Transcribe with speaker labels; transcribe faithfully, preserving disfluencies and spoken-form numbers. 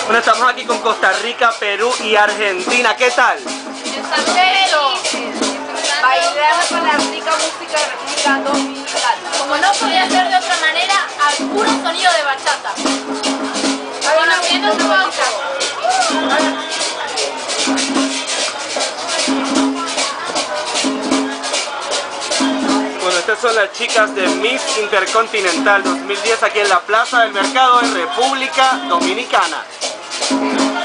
Speaker 1: Bueno, estamos aquí con Costa Rica, Perú y Argentina. ¿Qué tal?
Speaker 2: Estamos felices, bailando con la rica música de República Dominicana.
Speaker 3: Como no podía ser de otra manera, al puro sonido de bachata. Conociendo su boca.
Speaker 1: Bueno, estas son las chicas de Miss Intercontinental dos mil diez aquí en la Plaza del Mercado en República Dominicana.